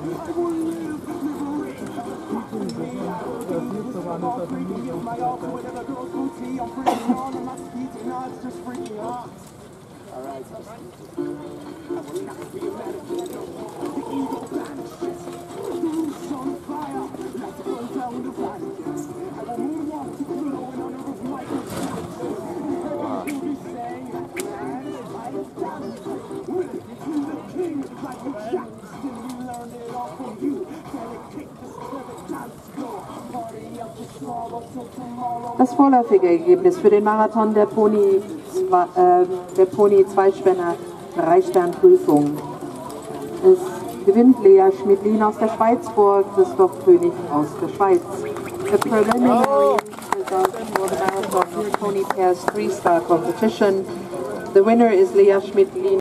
Das vorläufige Ergebnis für den Marathon der Pony Zweispänner 3-Stern-Prüfung. Es gewinnt Lea Schmidlin aus der Schweiz vor Christoph König aus der Schweiz. The preliminary results for the Marathon of Pony Pairs 3-Star competition. The winner is Lea Schmidlin.